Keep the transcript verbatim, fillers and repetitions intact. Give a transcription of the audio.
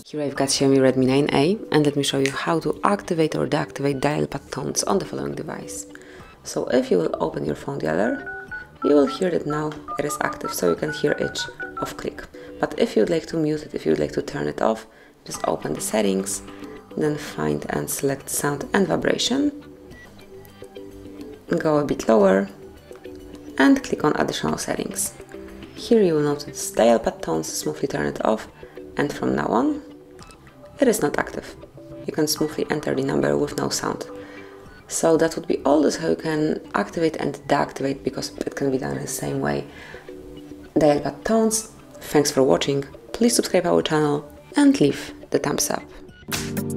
Here I've got Xiaomi Redmi nine A, and let me show you how to activate or deactivate dial pad tones on the following device. So if you will open your phone dialer, you will hear that now it is active, so you can hear each of click. But if you'd like to mute it, if you'd like to turn it off, just open the settings, then find and select sound and vibration, go a bit lower and click on additional settings. Here you will notice dial pad tones, smoothly turn it off, and from now on it is not active. You can smoothly enter the number with no sound. So that would be all. This how you can activate and deactivate, because it can be done in the same way, dial pad tones. Thanks for watching, please subscribe our channel and leave the thumbs up.